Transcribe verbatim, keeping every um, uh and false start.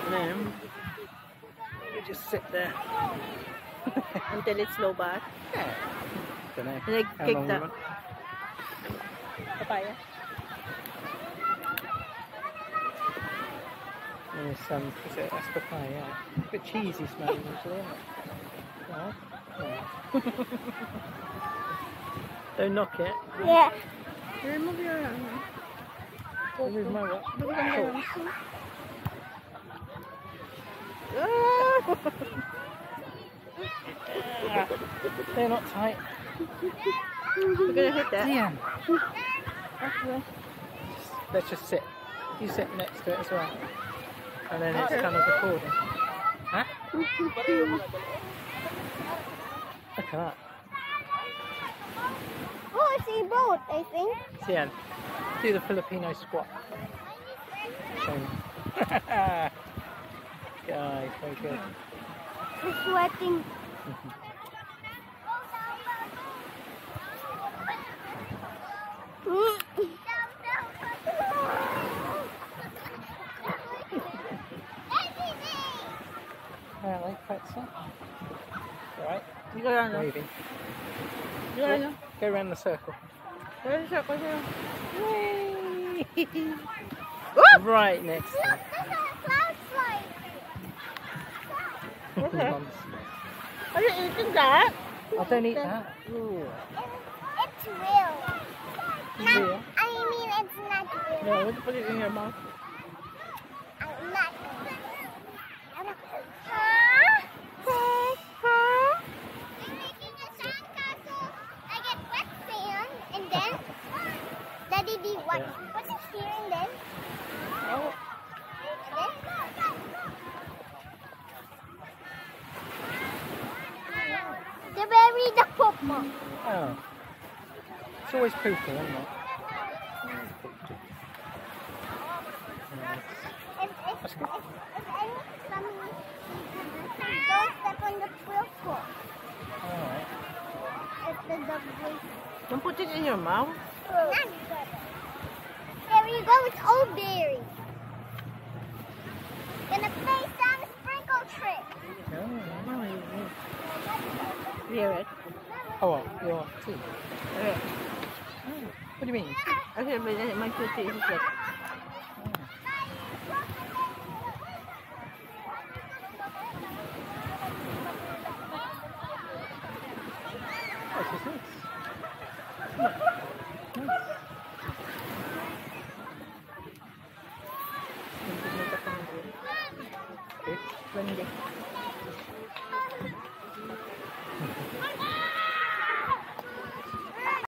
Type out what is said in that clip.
And then you just sit there Until it's low back. yeah don't know And they how kick long we that want. papaya. And there's some, is it, that's papaya, yeah. A bit cheesy smelling usually, isn't it? No? No. Don't knock it. Yeah. Remove your hand. Remove my what? Oh. They're not tight. You're gonna hit that. Damn. Okay. Let's just sit. You sit next to it as well. And then it's Okay. kind of recording. Huh? Look at that. Oh, I see a boat, I think. Sian, do the Filipino squat. Show me. Guys, very good. We're sweating. Apparently, pretzel. Alright, You go around. waving. You go around. Go around the circle. Go around. Go around. Right next to Look, it. there's a cloud slide. Okay. Mums. Are you eating that? I don't eat that. Ooh. It's real. It's real. Not, I mean, it's not real. No, let's put it in your mouth. I'm not. Huh? Huh? Huh? I'm making a sandcastle. I get wet sand, and then Daddy be what? Yeah. What's it here and then? Oh. The berry, the purple. Oh. It's always pooping, isn't it? If, if, if, if any coming, don't step on the purple. Alright. If the dog will. Don't put it in your mouth. Not good. There you go, it's old berry. Gonna play some sprinkle trick. Oh. Hear it. Oh, well, your tea. Okay. What do you mean? Okay, but then my two teeth is like. Oh, this is nice. Nice. Good. Wendy.